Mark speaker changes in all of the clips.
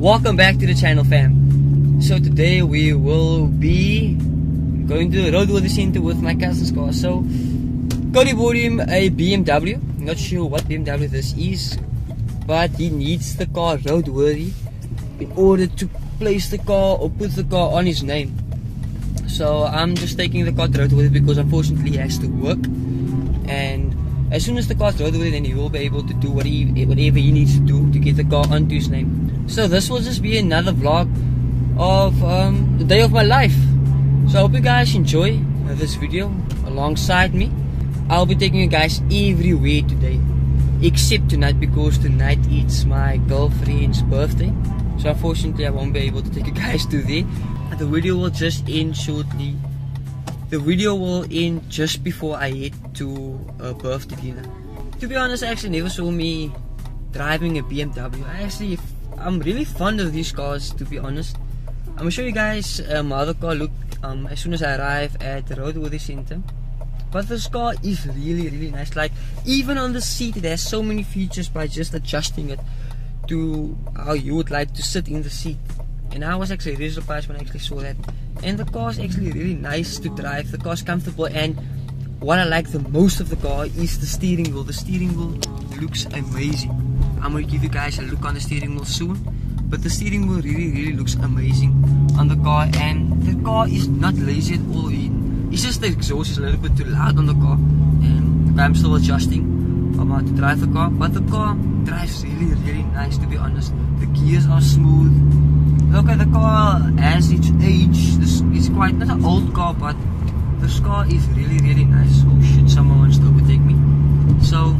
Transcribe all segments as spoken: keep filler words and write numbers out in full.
Speaker 1: Welcome back to the channel, fam. So today we will be going to the roadworthy center with my cousin's car. So Cody bought him a B M W. Not sure what B M W this is, but he needs the car roadworthy in order to place the car or put the car on his name. So I'm just taking the car to roadworthy because unfortunately he has to work, and as soon as the car's roadworthy, then he will be able to do what he, whatever he needs to do to get the car onto his name. So this will just be another vlog of um, the day of my life. So I hope you guys enjoy this video alongside me. I'll be taking you guys everywhere today, except tonight, because tonight it's my girlfriend's birthday. So unfortunately I won't be able to take you guys to there. The video will just end shortly. The video will end just before I head to a birthday dinner. To be honest, I actually never saw me driving a B M W. I actually, I'm really fond of these cars, to be honest. I'm gonna show you guys um, how the car looked um, as soon as I arrive at the roadworthy center. But this car is really, really nice. Like, even on the seat, it has so many features by just adjusting it to how you would like to sit in the seat. And I was actually really surprised when I actually saw that. And the car is actually really nice to drive. The car is comfortable, and what I like the most of the car is the steering wheel. The steering wheel looks amazing. I'm going to give you guys a look on the steering wheel soon. But the steering wheel really, really looks amazing on the car. And the car is not lazy at all. It's just the exhaust is a little bit too loud on the car. And I'm still adjusting on how to drive the car. But the car drives really, really nice, to be honest. The gears are smooth. Look at the car as its age. This is quite not an old car, but this car is really, really nice. Oh shit, someone wants to overtake me. So,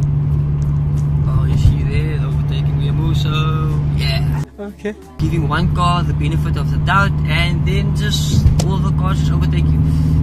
Speaker 1: oh, is he there overtaking me? So, yeah. Okay. Giving one car the benefit of the doubt, and then just all the cars just overtake you.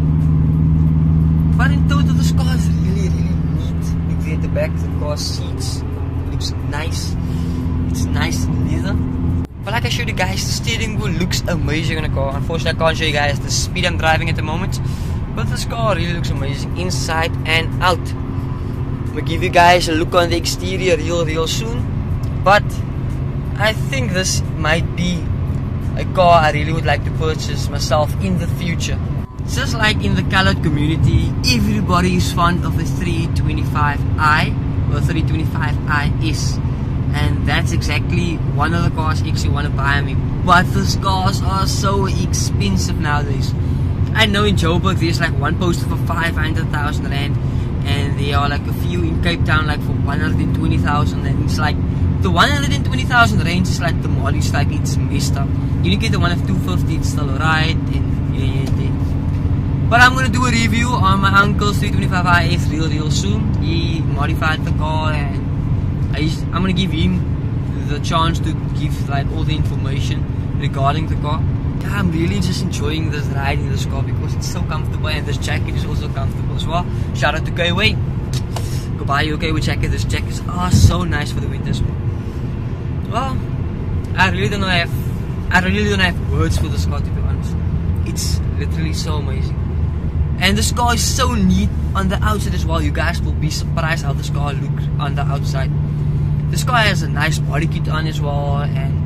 Speaker 1: But in total, this car is really, really neat. Look there at the back, the car seats looks nice. It's nice and leather. But like I showed you guys, the steering wheel looks amazing on the car. Unfortunately, I can't show you guys the speed I'm driving at the moment, but this car really looks amazing inside and out. I'm gonna give you guys a look on the exterior real, real soon. But I think this might be a car I really would like to purchase myself in the future. Just like in the colored community, everybody is fond of the three twenty-five i or three twenty-five i S. And that's exactly one of the cars I actually want to buy me. But these cars are so expensive nowadays. I know in Joburg there's like one poster for five hundred thousand rand, and there are like a few in Cape Town like for one hundred twenty thousand, and it's like the one hundred twenty thousand range is like the model is like it's messed up. You can get the one of two fifty, it's still alright, and yeah, yeah, yeah. But I'm gonna do a review on my uncle's three twenty-five i S real real soon. He modified the car, and I'm gonna give him the chance to give like all the information regarding the car. Yeah, I'm really just enjoying this ride in this car because it's so comfortable, and this jacket is also comfortable as well. Shout out to K-Way. Go buy your K-Way jacket. This jackets are so nice for the winter as well. Well, I really don't have I really don't have words for this car, to be honest. It's literally so amazing. And this car is so neat on the outside as well. You guys will be surprised how this car looks on the outside. This car has a nice body kit on as well,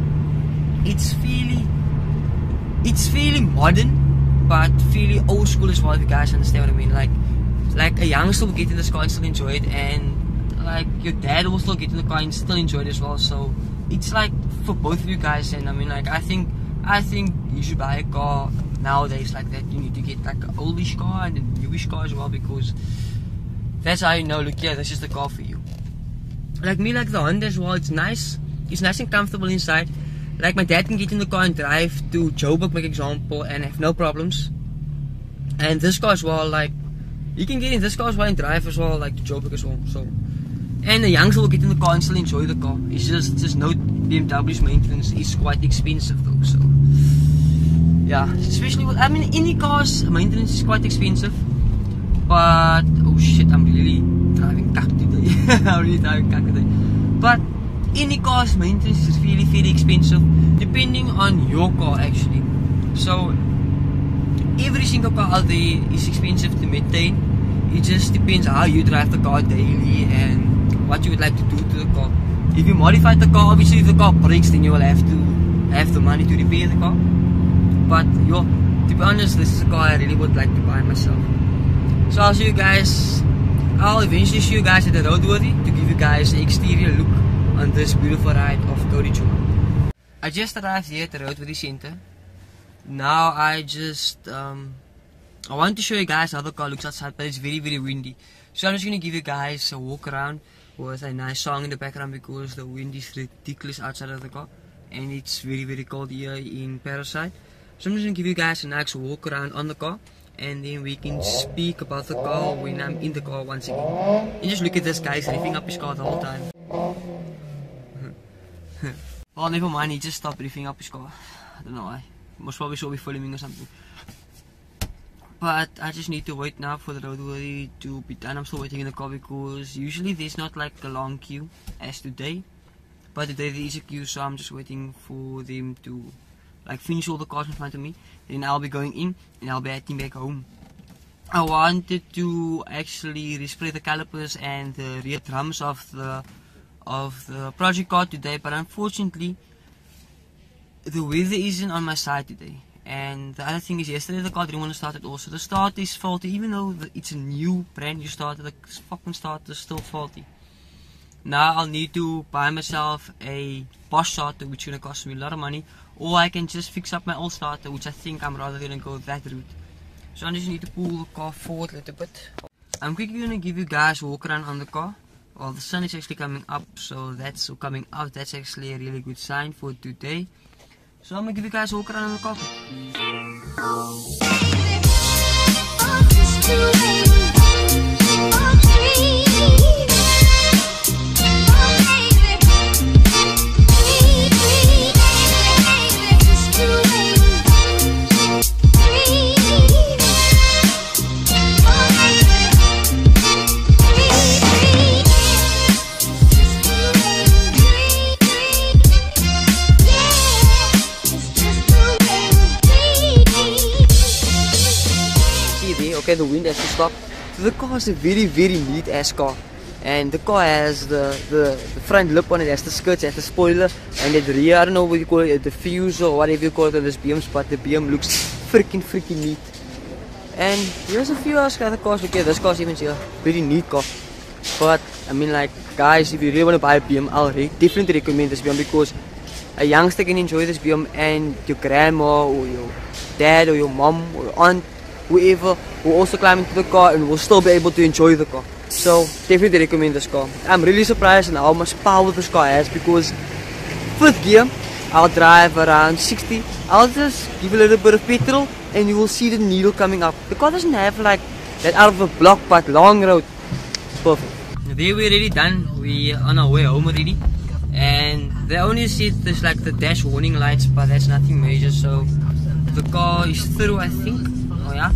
Speaker 1: and it's fairly, it's fairly modern, but fairly old school as well. If you guys understand what I mean, like, like a youngster will get in this car and still enjoy it, and like your dad will still get in the car and still enjoy it as well. So it's like for both of you guys, and I mean, like, I think, I think you should buy a car nowadays like that. You need to get like an oldish car and a newish car as well, because that's how you know. Look, yeah, this is the car for you. Like me, like the Honda as well, it's nice. It's nice and comfortable inside. Like my dad can get in the car and drive to Joburg, for example, and have no problems. And this car as well, like, you can get in this car as well and drive as well, like to Joburg as well. So, and the youngster will get in the car and still enjoy the car. It's just, just no B M W's maintenance is quite expensive though. So, yeah, especially with, I mean, any cars maintenance is quite expensive. But oh shit, I'm really driving cack today. I'm really driving cack today. But any car's maintenance is really, really expensive, depending on your car actually. So every single car out there is expensive to maintain. It just depends how you drive the car daily and what you would like to do to the car. If you modify the car, obviously if the car breaks, then you will have to have the money to repair the car. But yo, to be honest, this is a car I really would like to buy myself. So I'll see you guys. I'll eventually show you guys at the roadworthy to give you guys the exterior look on this beautiful ride of Cody Chuma. I just arrived here at the roadworthy center. Now I just um, I want to show you guys how the car looks outside, but it's very very windy. So I'm just gonna give you guys a walk around with a nice song in the background because the wind is ridiculous outside of the car and it's very very cold here in Parasite. So I'm just gonna give you guys a nice walk around on the car, and then we can speak about the car when I'm in the car once again. And just look at this guy, he's riffing up his car the whole time. Well, never mind, he just stopped riffing up his car. I don't know why. Most probably saw me filming or something. But I just need to wait now for the roadworthy to be done. I'm still waiting in the car because usually there's not like a long queue as today. But today there is a queue, so I'm just waiting for them to like finish all the cars in front of me. Then I'll be going in and I'll be heading back home. I wanted to actually respray the calipers and the rear drums of the of the project car today, but unfortunately the weather isn't on my side today. And the other thing is, yesterday the car didn't want to start at all, so the starter is faulty. Even though it's a new brand new starter, the fucking starter is still faulty. Now I'll need to buy myself a Bosch starter, which is gonna cost me a lot of money, or I can just fix up my old starter, which I think I'm rather gonna go that route. So I just need to pull the car forward a little bit. I'm quickly gonna give you guys a walk around on the car. Well, the sun is actually coming up, so that's coming out. That's actually a really good sign for today. So I'm gonna give you guys a walk around on the car. Okay, the wind has to stop. The car is a very very neat ass car, and the car has the, the, the front lip on it, has the skirts, has the spoiler, and the rear, I don't know what you call it, the fuse or whatever you call it on this B Ms, but the B M looks freaking freaking neat. And there's a few other cars. Okay, this car is even here, very neat car. But I mean, like guys, if you really want to buy a B M, I'll re definitely recommend this B M because a youngster can enjoy this B M, and your grandma or your dad or your mom or your aunt, whoever, will also climb into the car and will still be able to enjoy the car. So definitely recommend this car. I'm really surprised at how much power this car has because fifth gear, I'll drive around sixty. I'll just give a little bit of petrol and you will see the needle coming up. The car doesn't have like that out of a block but long road. Perfect. There we're already done. We are on our way home already. And they only see there's like the dash warning lights, but that's nothing major. So the car is through, I think. Oh yeah,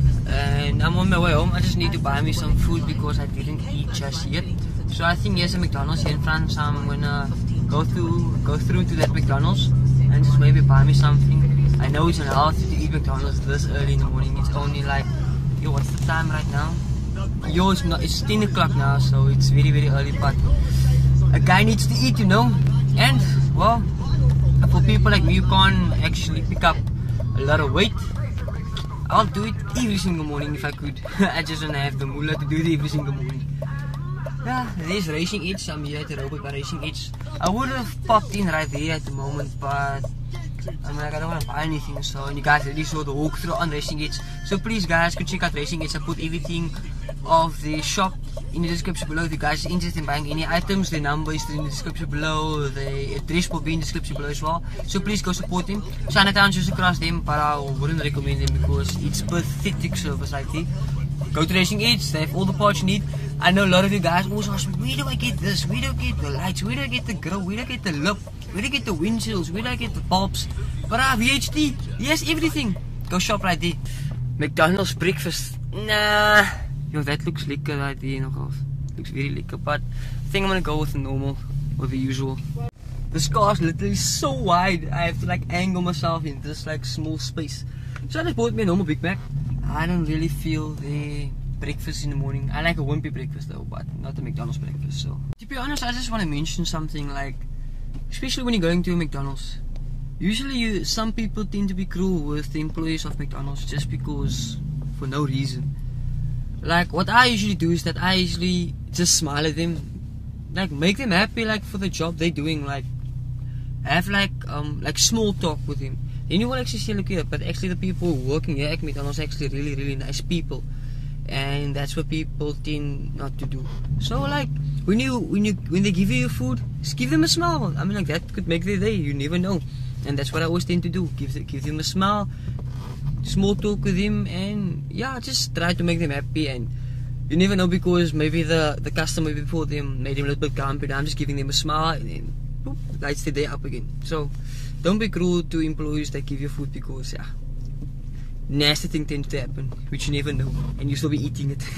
Speaker 1: and I'm on my way home. I just need to buy me some food because I didn't eat just yet. So I think there's a McDonald's here in front, so I'm gonna go through go through to that McDonald's and just maybe buy me something. I know it's unhealthy to eat McDonald's this early in the morning. It's only like, yo, what's the time right now? Yo, it's not, it's ten o'clock now, so it's very very early, but a guy needs to eat, you know. And well, for people like me who can't actually pick up a lot of weight, I'll do it every single morning if I could. I just don't have the moolah to do it every single morning. Yeah, there's Racing Edge. I'm here at the robot by Racing Edge. I would have popped in right there at the moment, but I mean, like, I don't want to buy anything. So, and you guys already saw the walkthrough on Racing Edge. So please guys, go check out Racing Edge. I put everything of the shop in the description below. If you guys are interested in buying any items, the number is in the description below. The address will be in the description below as well. So please go support them. Chinatown just across them, but I wouldn't recommend them because it's pathetic service like that. Go to Racing Edge, they have all the parts you need. I know a lot of you guys also ask me, where do I get this? Where do I get the lights? Where do I get the grill? Where do I get the lip? Where do I get the windshields? Where do I get the bulbs? But I have V H D. Yes, everything. Go shop right there. McDonald's breakfast. Nah. Yo, that looks lekker right there nogals. Looks very lekker. But I think I'm gonna go with the normal or the usual. This car is literally so wide. I have to like angle myself in this like small space. So I just bought me a normal Big Mac. I don't really feel the breakfast in the morning. I like a wimpy breakfast though, but not a McDonald's breakfast. So to be honest, I just want to mention something like, especially when you're going to a McDonald's, Usually you, some people tend to be cruel with the employees of McDonald's just because, for no reason. Like what I usually do is that I usually just smile at them, like make them happy, like for the job they're doing, like have like um like small talk with them. Then you will actually see, look here, but actually the people working here at McDonald's are actually really really nice people, and that's what people tend not to do. So like when you when you when they give you your food, just give them a smile. I mean, like that could make their day. You never know, and that's what I always tend to do. Give give them a smile, small talk with them, and yeah, just try to make them happy. And you never know, because maybe the the customer before them made him a little bit grumpy, and I'm just giving them a smile, and then boop, lights the day up again. So don't be cruel to employees that give you food, because yeah, nasty thing tends to happen, which you never know, and you still be eating it.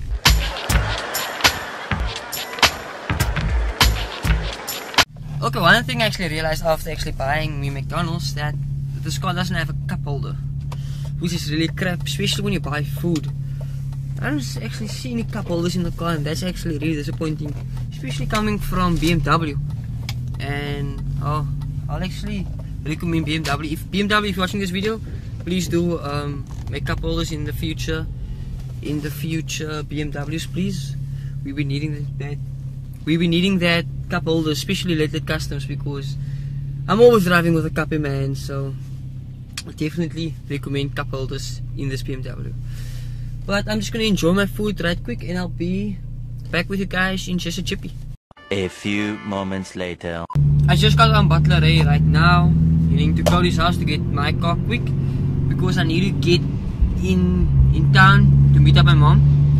Speaker 1: Okay, one thing I actually realized after actually buying me McDonald's, that this car doesn't have a cup holder, which is really crap, especially when you buy food. I don't actually see any cup holders in the car, and that's actually really disappointing, especially coming from B M W. And oh, I'll actually recommend B M W. If B M W, if you're watching this video, please do um, make cup holders in the future. In the future, B M Ws, please. We'll be needing that. We'll be needing that cup holder, especially late customs, because I'm always driving with a cup in my hand. So I definitely recommend cup holders in this B M W. But I'm just gonna enjoy my food right quick, and I'll be back with you guys in just a chippy.
Speaker 2: A few moments later.
Speaker 1: I just got on Butler Ray right now, heading to Cody's house to get my car quick, because I need to get in in town to meet up my mom,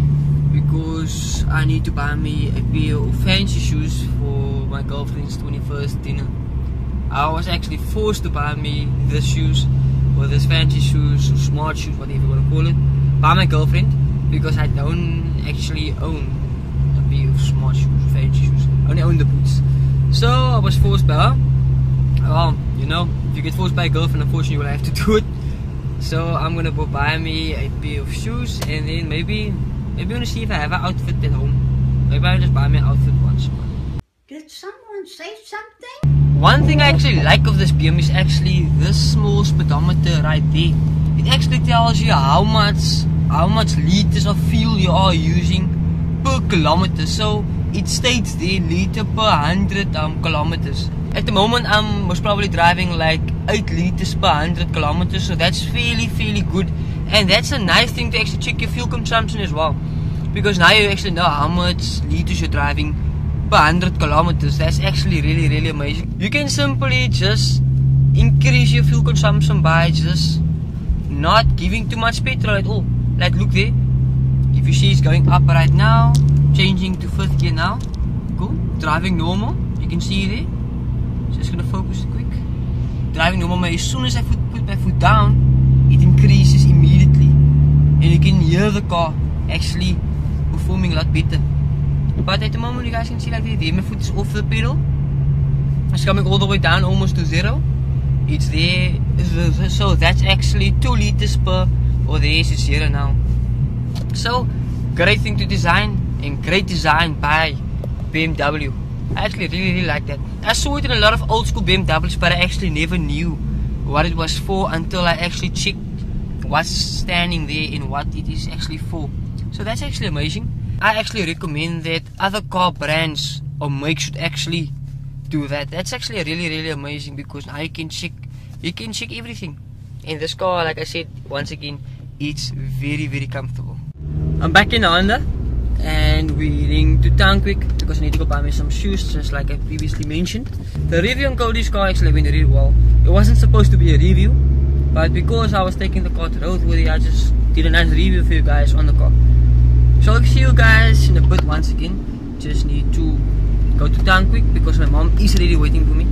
Speaker 1: because I need to buy me a pair of fancy shoes for my girlfriend's twenty-first dinner. I was actually forced to buy me these shoes, or these fancy shoes, or smart shoes, whatever you want to call it, by my girlfriend, because I don't actually own a pair of smart shoes, fancy shoes. I only own the boots. So I was forced by her. Well, you know, if you get forced by a girlfriend, unfortunately you will have to do it. So I'm gonna go buy me a pair of shoes, and then maybe maybe I'm gonna see if I have an outfit at home. Maybe I'll just buy me an outfit once.
Speaker 3: Did someone say something?
Speaker 1: One thing I actually like of this B M is actually this small speedometer right there. It actually tells you how much how much liters of fuel you are using per kilometer. So it states there liter per hundred um, kilometers. At the moment I'm most probably driving like eight liters per hundred kilometers, so that's fairly fairly good, and that's a nice thing to actually check your fuel consumption as well, because now you actually know how much liters you're driving per hundred kilometers. That's actually really really amazing. You can simply just increase your fuel consumption by just not giving too much petrol at all. Like look there, if you see it's going up right now, changing to fifth gear now. Cool. Driving normal, you can see there. Just gonna focus quick. Driving normal, but as soon as I put, put my foot down, it increases immediately, and you can hear the car actually performing a lot better. But at the moment, you guys can see like there, my foot is off the pedal. It's coming all the way down, almost to zero. It's there, so that's actually two liters per, or there is zero now. So great thing to design, and great design by B M W. I actually really really like that. I saw it in a lot of old school B M Ws, but I actually never knew what it was for until I actually checked what's standing there and what it is actually for. So that's actually amazing. I actually recommend that other car brands or makes should actually do that. That's actually really really amazing, because now you can check you can check everything. And this car, like I said once again, it's very very comfortable. I'm back in Honda, and we're heading to town quick because I need to go buy me some shoes, just like I previously mentioned. The review on Cody's car actually went really well. It wasn't supposed to be a review, but because I was taking the car to roadworthy, I just did a nice review for you guys on the car. So I'll see you guys in a bit once again. Just need to go to town quick because my mom is really waiting for me.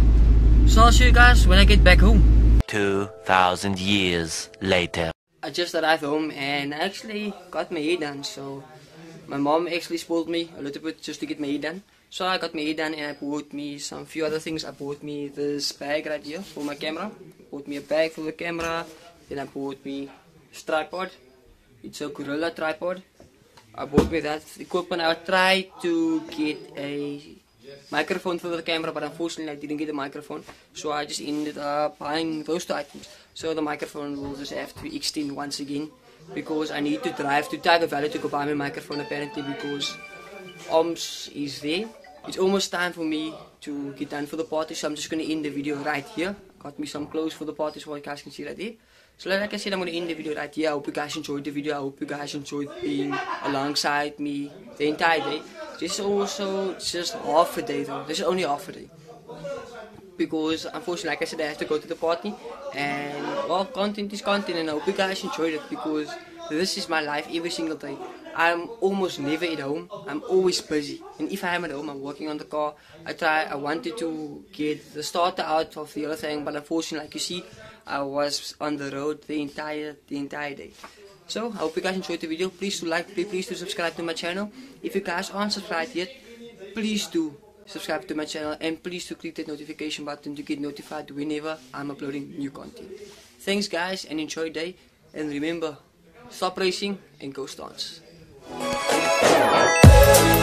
Speaker 1: So I'll see you guys when I get back home.
Speaker 2: Two thousand years later.
Speaker 1: I just arrived home and I actually got my hair done. So my mom actually spoiled me a little bit just to get my hair done. So I got my hair done, and I bought me some few other things. I bought me this bag right here for my camera. I bought me a bag for the camera. Then I bought me this tripod. It's a Gorilla tripod. I bought me that equipment. I tried to get a microphone for the camera, but unfortunately I didn't get a microphone, so I just ended up buying those two items. So the microphone will just have to be extended once again, because I need to drive to Tiger Valley to go buy my microphone apparently, because Oms is there. It's almost time for me to get done for the party, so I'm just going to end the video right here. Got me some clothes for the party, so you guys can see right there. So like I said, I'm going to end the video right here. I hope you guys enjoyed the video. I hope you guys enjoyed being alongside me the entire day. This is also just half a day though. This is only half a day. Because unfortunately, like I said, I have to go to the party. And well, content is content, and I hope you guys enjoyed it, because this is my life every single day. I'm almost never at home. I'm always busy. And if I am at home, I'm working on the car. I try, I wanted to get the starter out of the other thing, but unfortunately, like you see, I was on the road the entire the entire day. So I hope you guys enjoyed the video. Please do like, please, please do subscribe to my channel. If you guys aren't subscribed yet, please do subscribe to my channel, and please do click that notification button to get notified whenever I'm uploading new content. Thanks guys, and enjoy your day. And remember, stop racing and go stance.